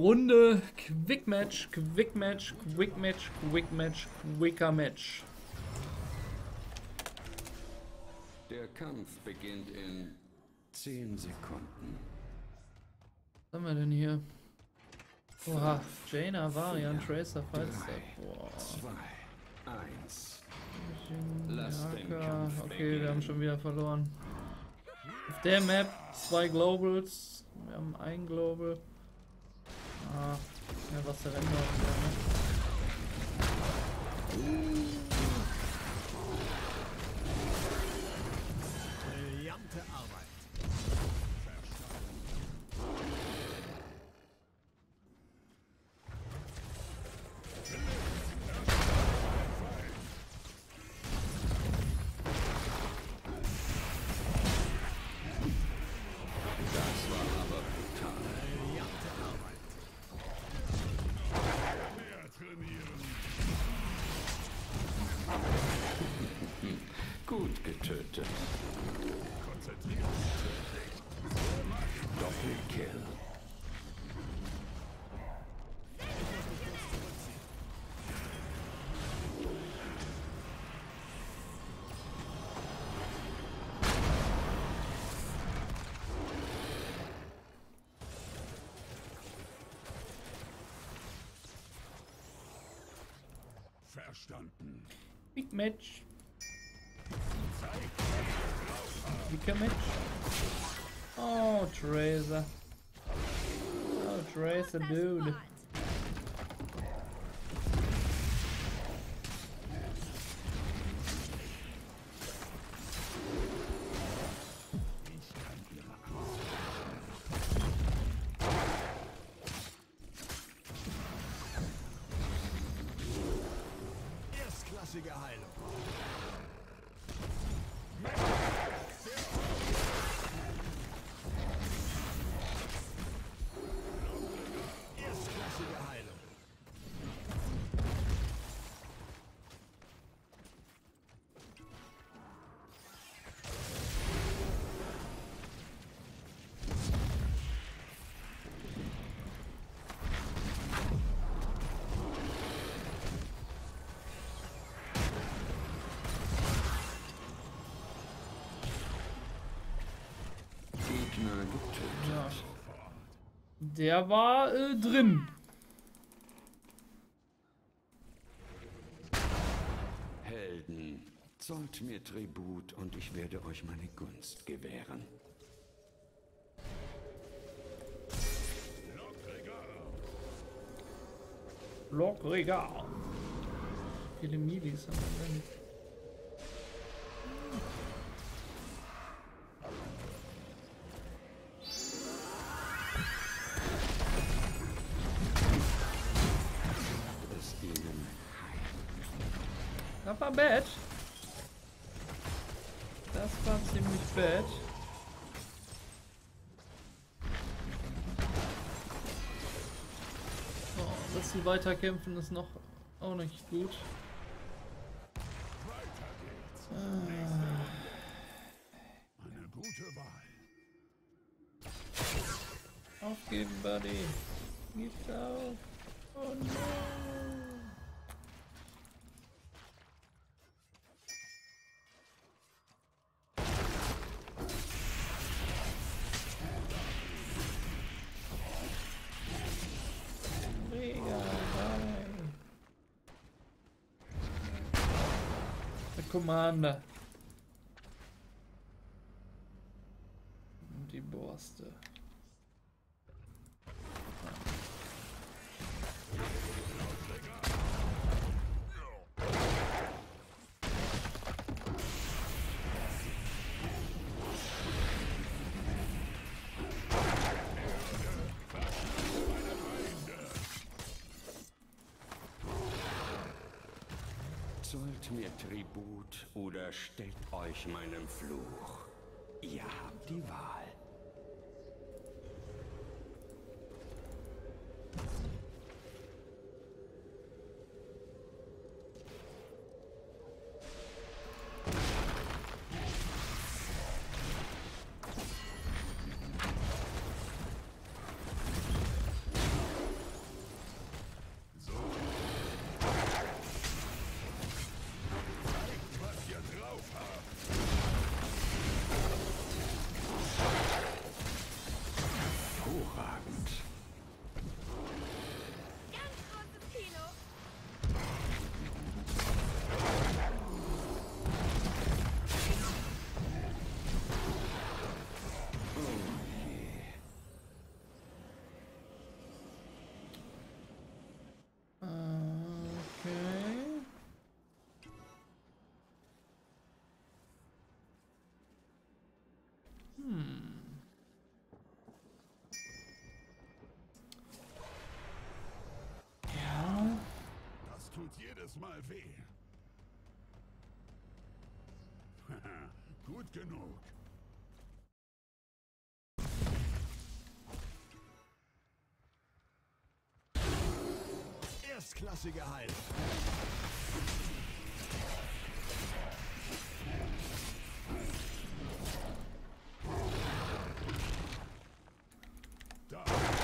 Runde. Quick Match, Quick Match, Quick Match, Quick Match, Quicker Match. Der Kampf beginnt in 10 Sekunden. Was haben wir denn hier? Oha, Jaina, Varian, Tracer, Falster. 2, 1. Lass den Kampf Okay, wir haben schon wieder verloren. Auf der Map 2 Globals. Wir haben ein Global. Ah, ja, was der Render Brillante Arbeit. Das war aber brutal. Brillante Arbeit. Gut getötet. Doppelkill. Verstanden. Big Match. Quicker Match. Oh, Tracer. Oh, Tracer, dude. Erstklassige Heilung. Erstklassige Heilung. Gegner getötet. Ja. Der war drin. Helden, zollt mir Tribut und ich werde euch meine Gunst gewähren. Blockregal. Viele Milis haben wir denn? Es ihnen Das war bad. Das war ziemlich bad. Oh, dass sie weiterkämpfen ist noch auch nicht gut. Eine gute Wahl. Aufgeben, Buddy. Gib auf. Oh no. Mega, nein. Der Commander. Und die Borste. Zollt mir Tribut oder stellt euch meinem Fluch. Ihr habt die Wahl. es mal weh. Gut genug. Erstklassige Heilung. Da.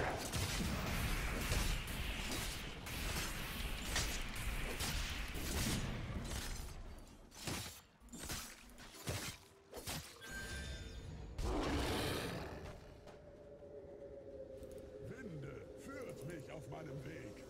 Winde führt mich auf meinem Weg.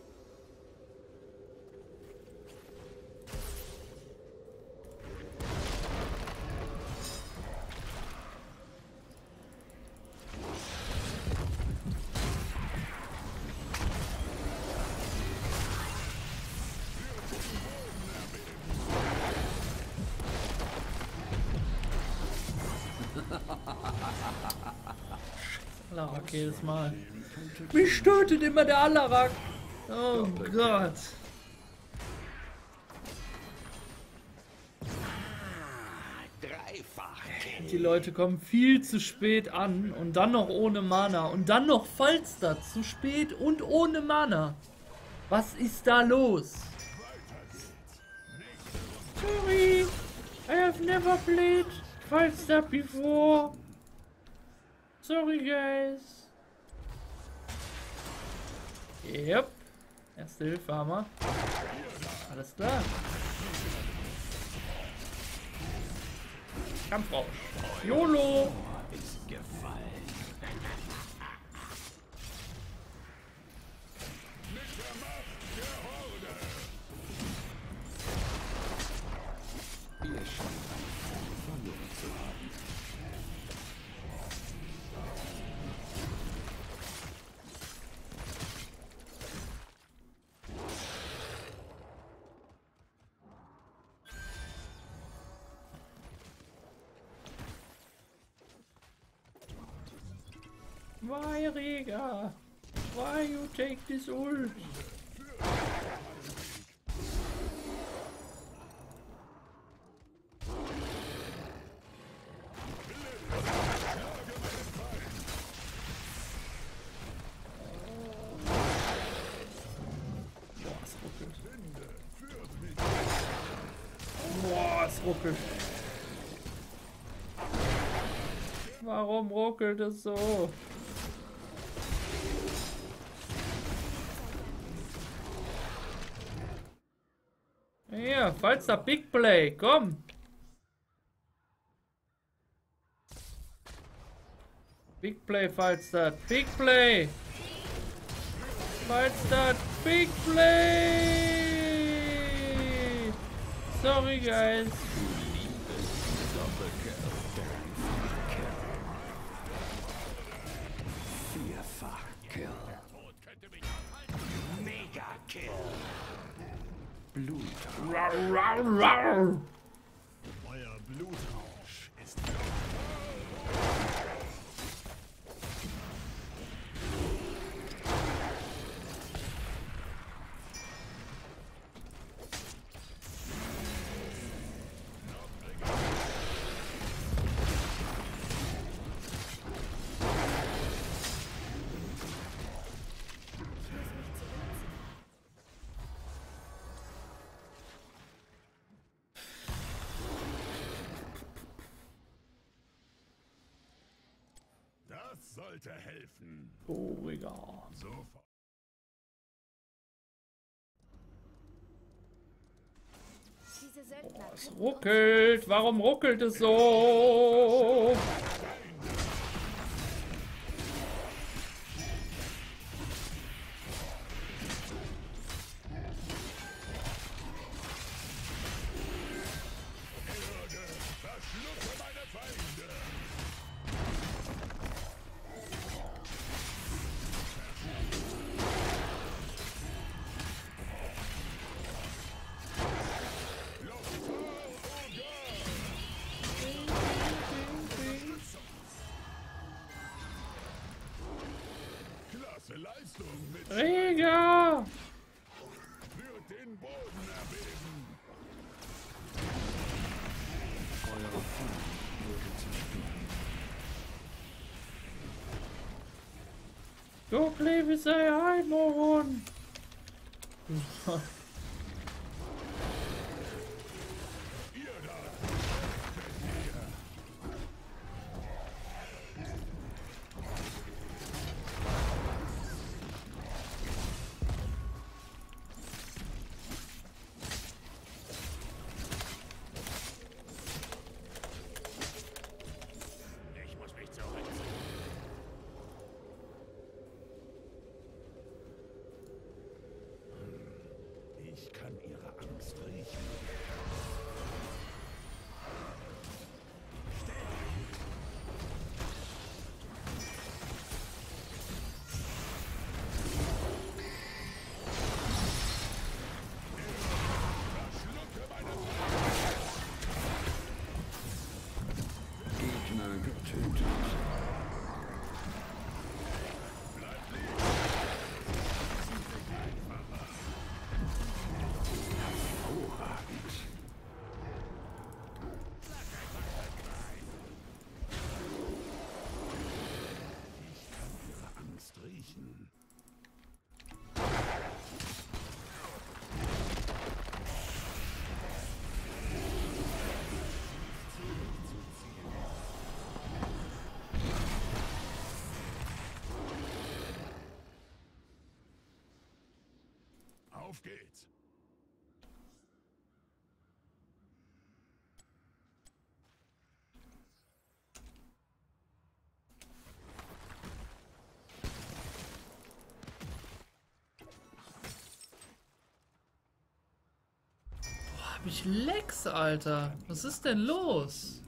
Alarak jedes Mal. Mich tötet immer der Alarak. Oh Gott. Dreifach. Die Leute kommen viel zu spät an und dann noch ohne Mana. Und dann noch Falstad zu spät und ohne Mana. Was ist da los? Sorry, I have never played Falstad before. Sorry, guys. Yep. Erste Hilfe haben wir. Alles klar. Kampfrausch. YOLO. Ist gefallen. Ihr scheint verloren zu haben. Why, Rega? Why you take this ult? Boah, es ruckelt. Warum ruckelt es so? Hier, Falstad Big Play, komm! Big Play, Falstad, Big Play! Falstad, Big Play! Sorry, guys. Vierfach Kill. Mega Kill. Blut. Rar, rar, rar. Euer Blutrausch ist Das sollte helfen. Origa. Sofort. Diese Söldner Es ruckelt. Warum ruckelt es so? Verschlucke meine Feinde. Klasse Leistung mit Rega! führt den den Boden erbeben. Eure Form wurde zerstört. Du kleines Einhorn! Ihr da! Ich muss mich zurückziehen. Ich kann ihre Angst riechen. Gegner getötet. Hervorragend. Ich kann ihre Angst riechen. Auf geht's! Hab ich Lex, Alter. Was ist denn los?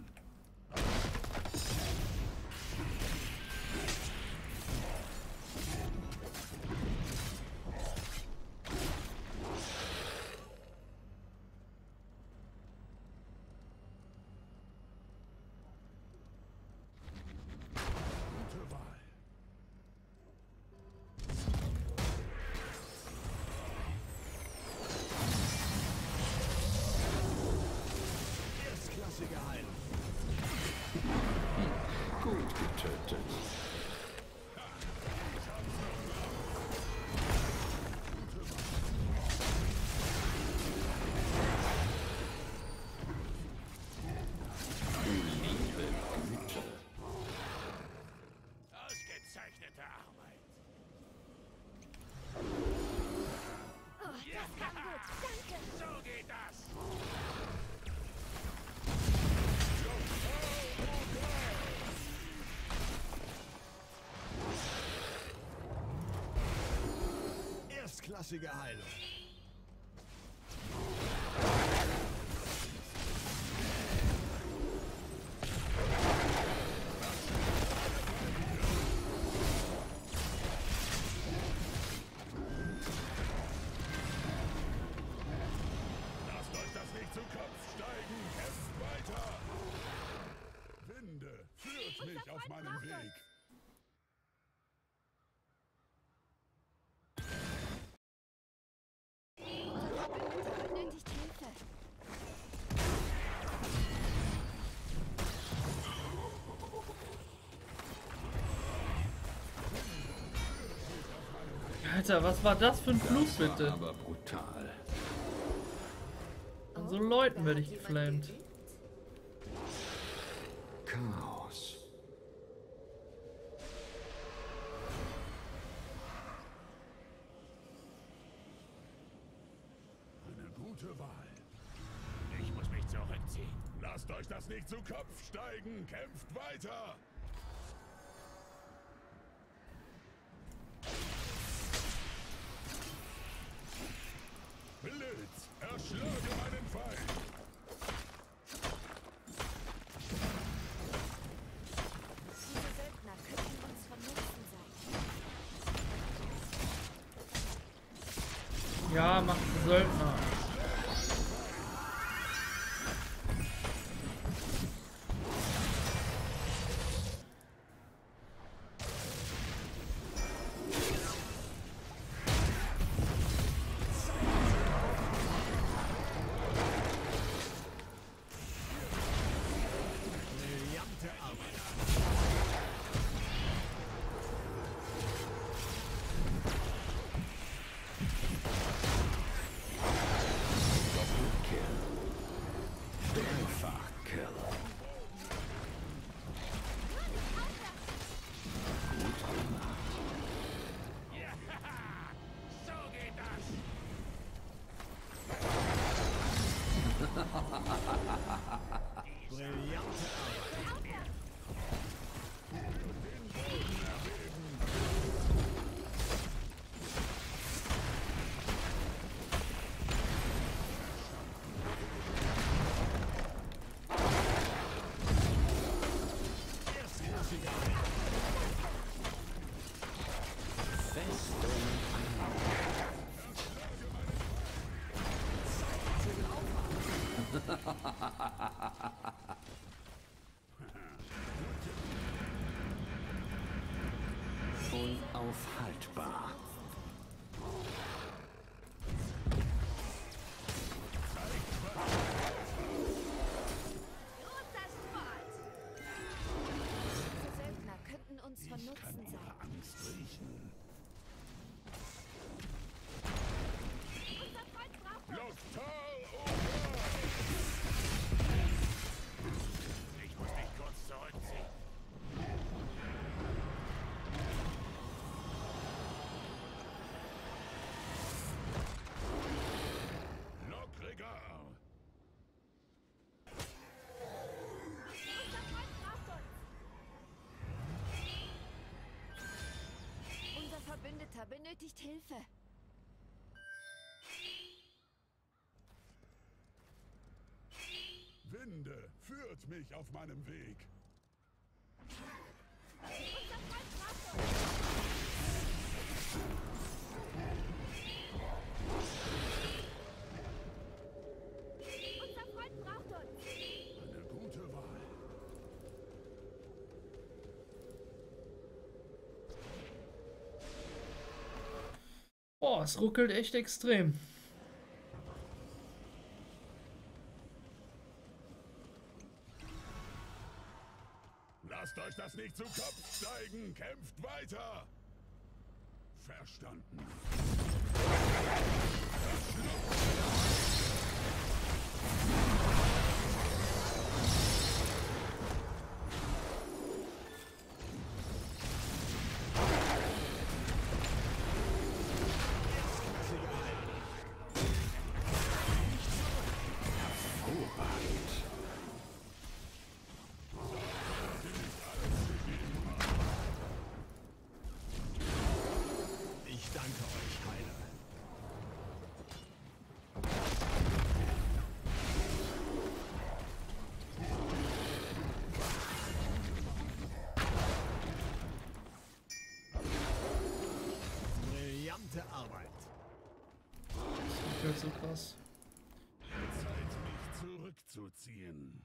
Gute Wahl. Erstklassige Heilung. Gut getötet. Liebe Güte. Ausgezeichnete Arbeit. Oh, das kam gut. Danke. So geht das. Erstklassige Heilung. Lasst euch das nicht zu Kopf steigen. Kämpft weiter. Winde, führt mich auf meinen Weg. Benötigt Hilfe. Alter, was war das für ein Fluch, Das war bitte? aber brutal. Von so Leuten werde ich geflamed. Chaos. Eine gute Wahl. Ich muss mich zurückziehen. Lasst euch das nicht zu Kopf steigen. Kämpft weiter. Blitz, erschlage meinen Feind. Diese Söldner könnten uns von Nutzen sein. Ja, macht Söldner. benötigt Hilfe. Winde, führt mich auf meinem Weg. Unser Freund braucht uns. Unser Freund braucht uns. Eine gute Wahl. Boah, es ruckelt echt extrem. Lasst euch das nicht zu Kopf steigen. Kämpft weiter. Verstanden. Ich danke euch, Heiler. Brillante Arbeit. Das wird so krass. Zeit, mich zurückzuziehen.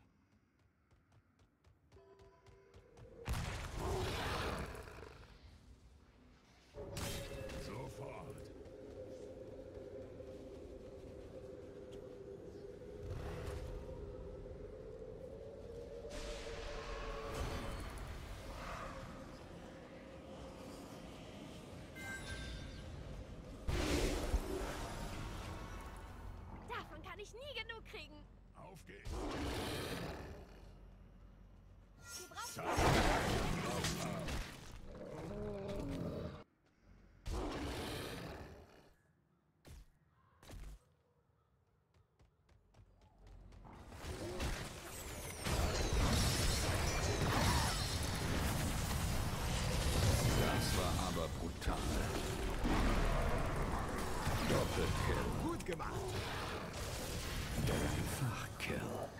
Sofort. Davon kann ich nie genug kriegen. Auf geht's. Sie braucht Das war aber brutal. Doppelkill. Gut gemacht. Fachkill.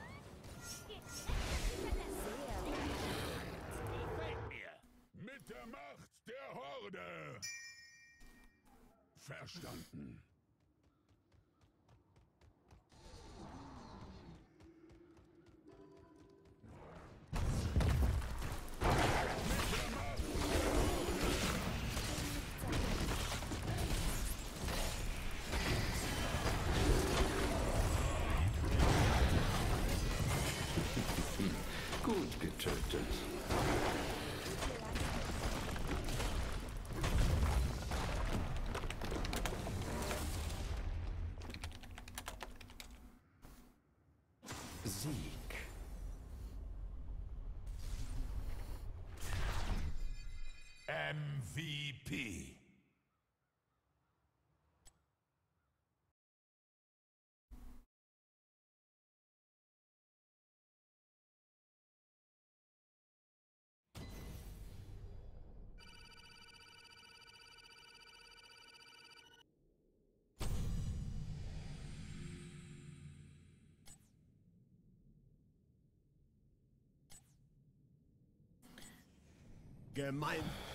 Gefällt mir. Mit der Macht der Horde. Verstanden. Gut getötet. Sieg. MVP. Gemein.